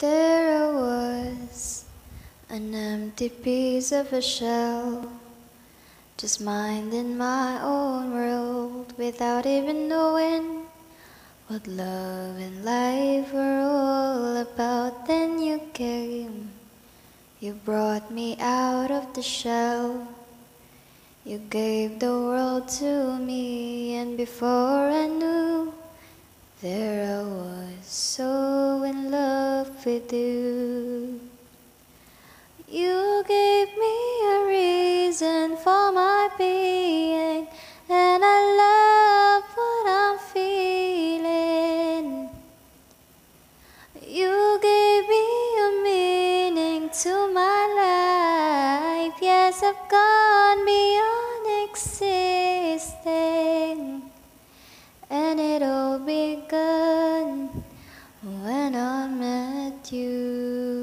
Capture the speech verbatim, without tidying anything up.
There I was, an empty piece of a shell, just minding my own world without even knowing what love and life were all about. Then you came, you brought me out of the shell. You gave the world to me, and before I knew, there I was, so in love with you. You gave me a reason for my being, and I love what I'm feeling. You gave me a meaning to my life. Yes, I've gone beyond existing, and it all begun when I met you.